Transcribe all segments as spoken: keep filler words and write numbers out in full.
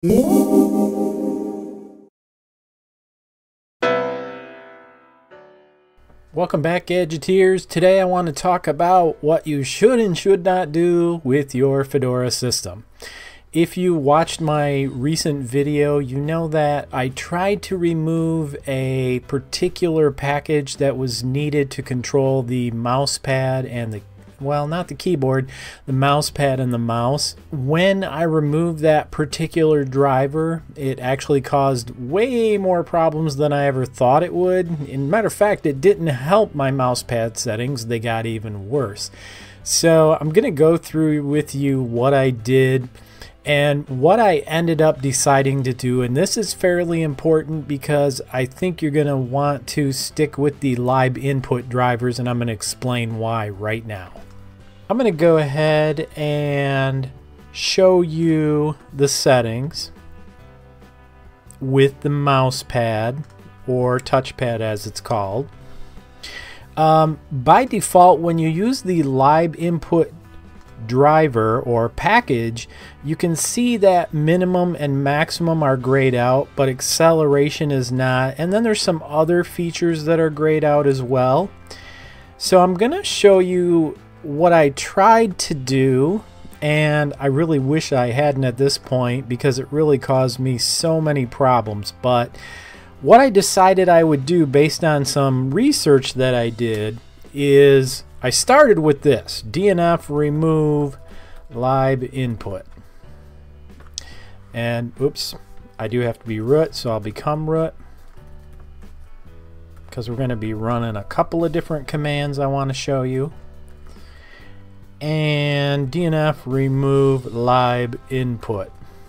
Welcome back, Gadgeteers. Today I want to talk about what you should and should not do with your Fedora system. If you watched my recent video, you know that I tried to remove a particular package that was needed to control the mousepad and the well, not the keyboard, the mousepad and the mouse. When I removed that particular driver, it actually caused way more problems than I ever thought it would. In matter of fact, it didn't help my mousepad settings. They got even worse. So I'm going to go through with you what I did and what I ended up deciding to do. And this is fairly important because I think you're going to want to stick with the live input drivers, and I'm going to explain why right now. I'm going to go ahead and show you the settings with the mousepad, or touchpad as it's called. Um, by default, when you use the live input driver or package, you can see that minimum and maximum are grayed out, but acceleration is not. And then there's some other features that are grayed out as well. So I'm going to show you what I tried to do, and I really wish I hadn't at this point because it really caused me so many problems. But what I decided I would do based on some research that I did is I started with this: D N F remove live input. And oops, I do have to be root, so I'll become root because we're going to be running a couple of different commands I want to show you. And D N F remove live input.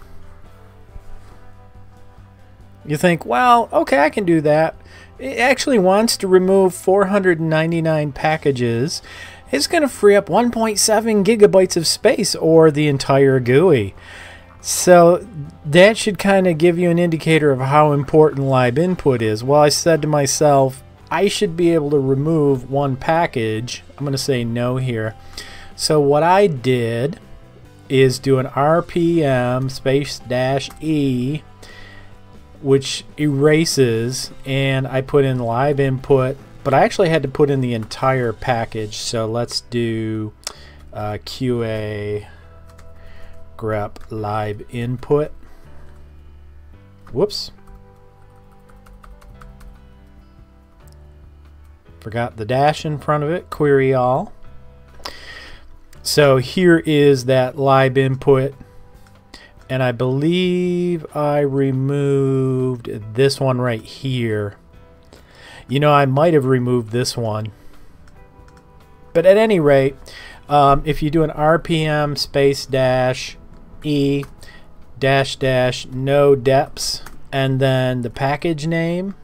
You think, well, okay, I can do that. It actually wants to remove four hundred ninety-nine packages. It's going to free up one point seven gigabytes of space, or the entire G U I. So that should kind of give you an indicator of how important live input is. Well, I said to myself, I should be able to remove one package. I'm going to say no here. So what I did is do an R P M space dash E, which erases, and I put in live input, but I actually had to put in the entire package. So let's do uh, Q A grep live input. Whoops. Forgot the dash in front of it. Query all. So here is that live input, and I believe I removed this one right here. You know, I might have removed this one. But at any rate, um, if you do an R P M space dash E dash dash no deps and then the package name,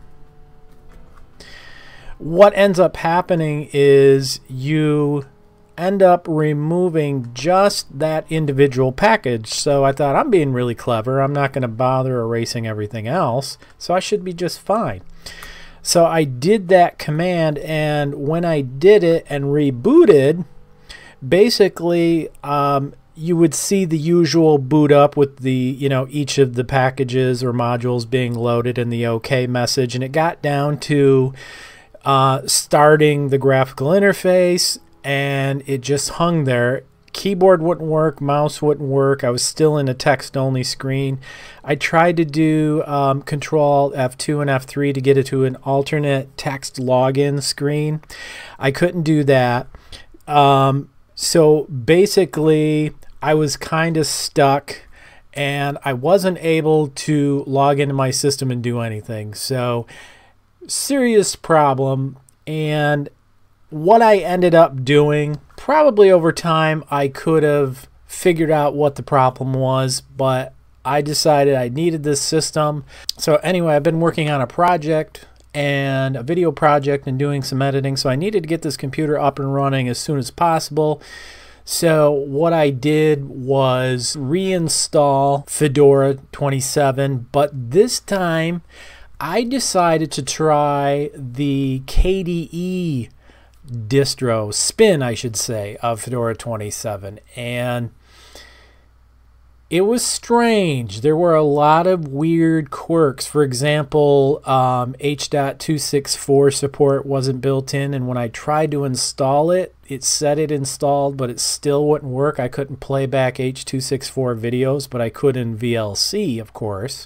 what ends up happening is you end up removing just that individual package. So I thought, I'm being really clever. I'm not going to bother erasing everything else, so I should be just fine. So I did that command, and when I did it and rebooted, basically um, you would see the usual boot up with the, you know, each of the packages or modules being loaded and the OK message, and it got down to uh, starting the graphical interface, and it just hung there. Keyboard wouldn't work, mouse wouldn't work. I was still in a text-only screen. I tried to do um, Control F two and F three to get it to an alternate text login screen. I couldn't do that. Um, so basically, I was kind of stuck, and I wasn't able to log into my system and do anything. So, serious problem. And what I ended up doing, probably over time I could have figured out what the problem was, but I decided I needed this system. So anyway, I've been working on a project and a video project and doing some editing, so I needed to get this computer up and running as soon as possible. So what I did was reinstall Fedora twenty-seven, but this time I decided to try the K D E distro, spin I should say, of Fedora twenty-seven, and It was strange. There were a lot of weird quirks. For example, um, H two sixty-four support wasn't built in, and when I tried to install it, it said it installed, but it still wouldn't work. I couldn't play back H two sixty-four videos, but I could in V L C, of course.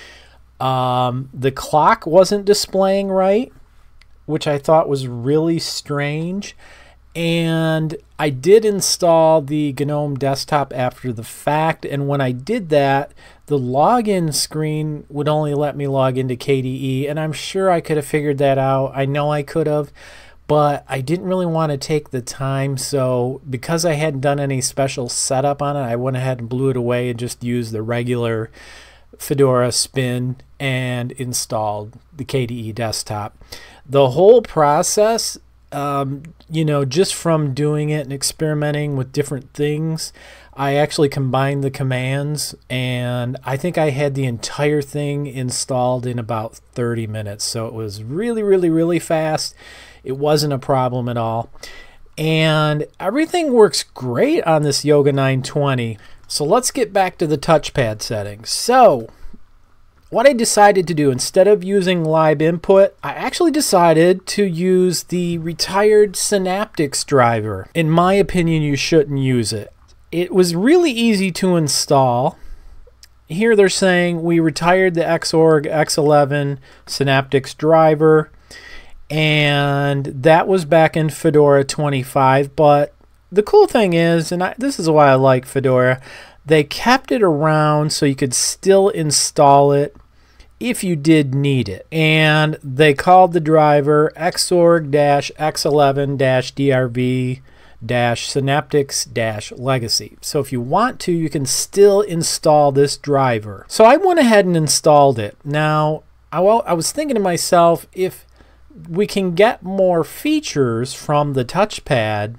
Um, the clock wasn't displaying right, which I thought was really strange. And I did install the GNOME desktop after the fact, and when I did that, the login screen would only let me log into K D E, and I'm sure I could have figured that out. I know I could have, but I didn't really want to take the time, so because I hadn't done any special setup on it, I went ahead and blew it away and just used the regular Fedora spin and installed the K D E desktop. The whole process, Um, you know, just from doing it and experimenting with different things, I actually combined the commands, and I think I had the entire thing installed in about thirty minutes. So it was really, really, really fast. It wasn't a problem at all. And everything works great on this Yoga nine twenty. So let's get back to the touchpad settings. So what I decided to do, instead of using live input, I actually decided to use the retired Synaptics driver. In my opinion, you shouldn't use it. It was really easy to install. Here they're saying we retired the Xorg X eleven Synaptics driver, and that was back in Fedora twenty-five. But the cool thing is, and I, this is why I like Fedora, they kept it around so you could still install it if you did need it. And they called the driver Xorg X eleven D R V Synaptics Legacy. So if you want to, you can still install this driver. So I went ahead and installed it. Now, I, I was thinking to myself, if we can get more features from the touchpad,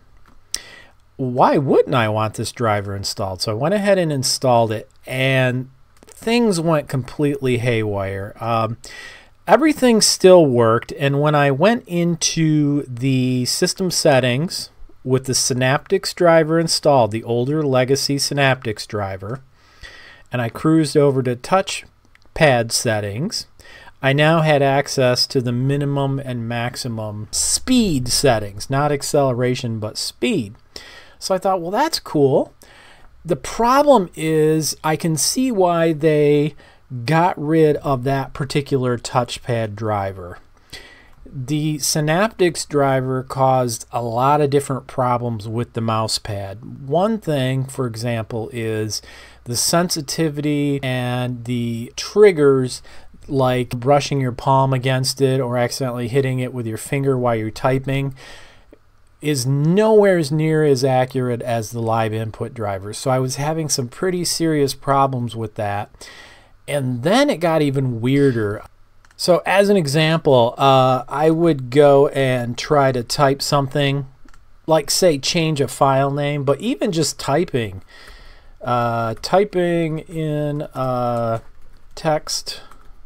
why wouldn't I want this driver installed? So I went ahead and installed it, and things went completely haywire. Um, everything still worked, and when I went into the system settings with the Synaptics driver installed, the older legacy Synaptics driver, and I cruised over to touchpad settings, I now had access to the minimum and maximum speed settings, not acceleration, but speed. So I thought, well, that's cool. The problem is I can see why they got rid of that particular touchpad driver. The Synaptics driver caused a lot of different problems with the Mousepad. One thing, for example, is the sensitivity and the triggers, like brushing your palm against it or accidentally hitting it with your finger while you're typing, is nowhere near as accurate as the live input driver. So I was having some pretty serious problems with that. And then it got even weirder. So as an example, uh, I would go and try to type something, like say change a file name, but even just typing, uh, typing in a text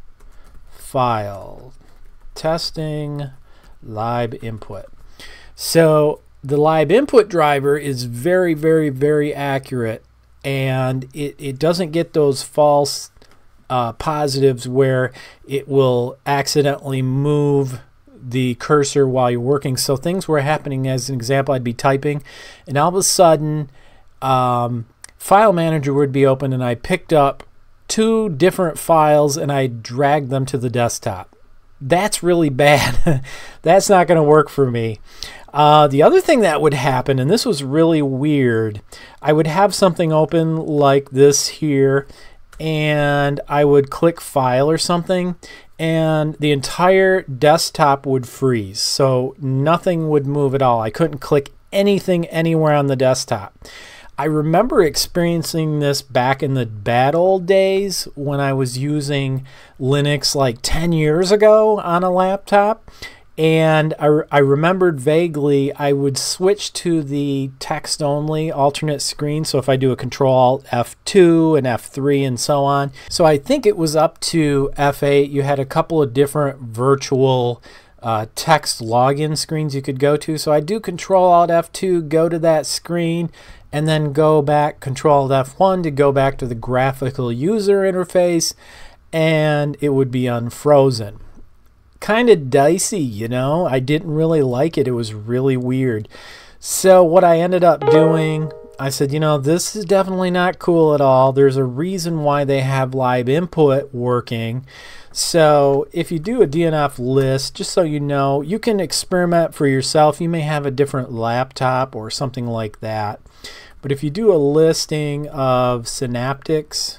file, testing live input. So the live input driver is very, very, very accurate, and it, it doesn't get those false uh, positives where it will accidentally move the cursor while you're working. So things were happening. As an example, I'd be typing, and all of a sudden um, File Manager would be open, and I picked up two different files and I dragged them to the desktop. That's really bad. That's not going to work for me. Uh, the other thing that would happen, and this was really weird, I would have something open like this here, and I would click File or something, and the entire desktop would freeze. So nothing would move at all. I couldn't click anything anywhere on the desktop. I remember experiencing this back in the bad old days when I was using Linux like ten years ago on a laptop. And I, I remembered vaguely I would switch to the text only alternate screen. So if I do a Control Alt F two and F three and so on. So I think it was up to F eight. You had a couple of different virtual uh, text login screens you could go to. So I do Control Alt F two, go to that screen, and then go back, Control F one to go back to the graphical user interface, and it would be unfrozen. Kind of dicey, you know? I didn't really like it. It was really weird. So what I ended up doing, I said, you know, this is definitely not cool at all. There's a reason why they have live input working. So if you do a D N F list, just so you know, you can experiment for yourself. You may have a different laptop or something like that. But if you do a listing of Synaptics,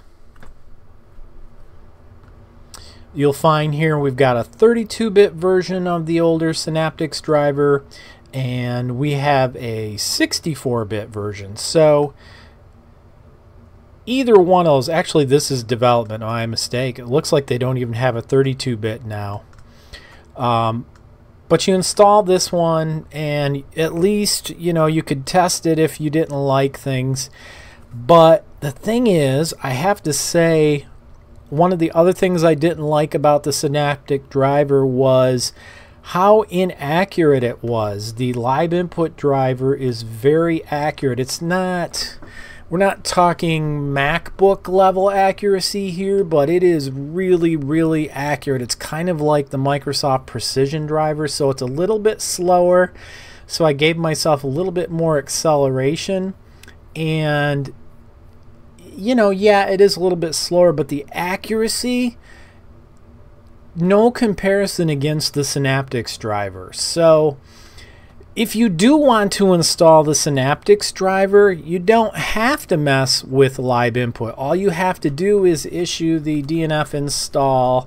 you'll find here we've got a thirty-two bit version of the older Synaptics driver, and we have a sixty-four bit version. So either one of those, actually this is development, my mistake. It looks like they don't even have a thirty-two bit now. Um, but you install this one, and at least, you know, you could test it if you didn't like things. But the thing is, I have to say, one of the other things I didn't like about the Synaptic driver was how inaccurate it was. The live input driver is very accurate. It's not, we're not talking MacBook level accuracy here, but it is really, really accurate. It's kind of like the Microsoft Precision driver, so it's a little bit slower. So I gave myself a little bit more acceleration, and you know, yeah, it is a little bit slower, but the accuracy, no comparison against the Synaptics driver. So if you do want to install the Synaptics driver, you don't have to mess with live input. All you have to do is issue the D N F install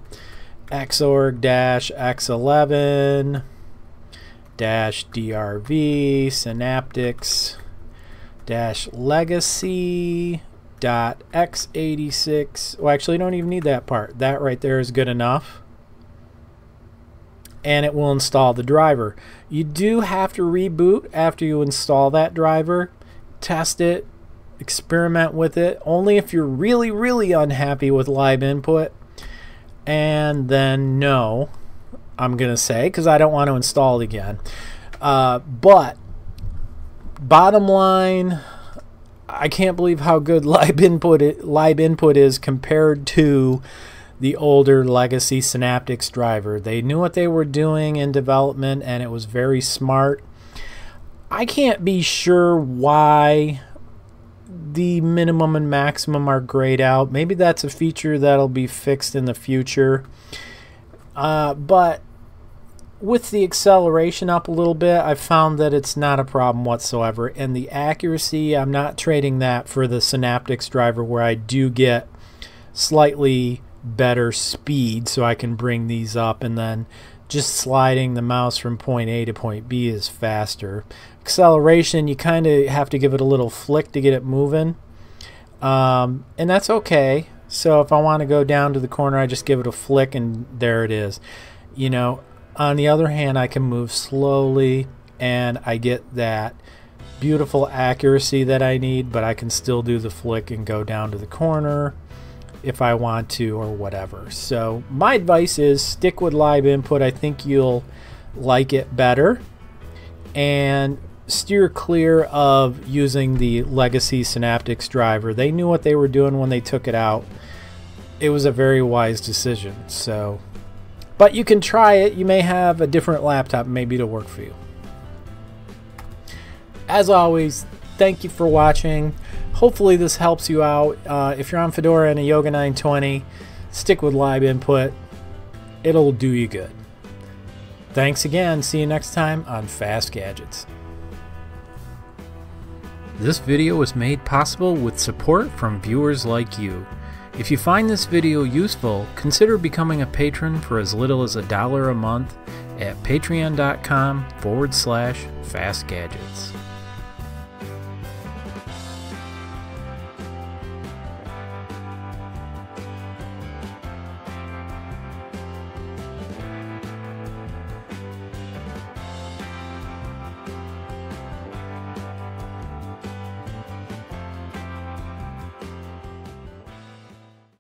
xorg-x eleven drv synaptics legacy dot x eighty-six. Well, actually, you don't even need that part. That right there is good enough, and it will install the driver. You do have to reboot after you install that driver. Test it, experiment with it, only if you're really, really unhappy with live input. And then no, I'm gonna say, because I don't want to install it again. Uh, but bottom line, I can't believe how good live input it, live input is compared to the older legacy Synaptics driver. They knew what they were doing in development, and it was very smart. I can't be sure why the minimum and maximum are grayed out. Maybe that's a feature that'll be fixed in the future. Uh, but with the acceleration up a little bit, I've found that it's not a problem whatsoever. And the accuracy, I'm not trading that for the Synaptics driver, where I do get slightly better speed, so I can bring these up, and then just sliding the mouse from point A to point B is faster. Acceleration, you kind of have to give it a little flick to get it moving, um, and that's okay. So if I want to go down to the corner, I just give it a flick, and there it is. You know, on the other hand, I can move slowly, and I get that beautiful accuracy that I need, but I can still do the flick and go down to the corner if I want to, or whatever. So my advice is stick with live input. I think you'll like it better, and steer clear of using the legacy Synaptics driver. They knew what they were doing when they took it out. It was a very wise decision. So, but you can try it. You may have a different laptop, maybe to work for you. As always, thank you for watching. Hopefully this helps you out. Uh, if you're on Fedora and a Yoga nine twenty, stick with live input. It'll do you good. Thanks again. See you next time on Fast Gadgets. This video was made possible with support from viewers like you. If you find this video useful, consider becoming a patron for as little as a dollar a month at patreon dot com forward slash fast gadgets.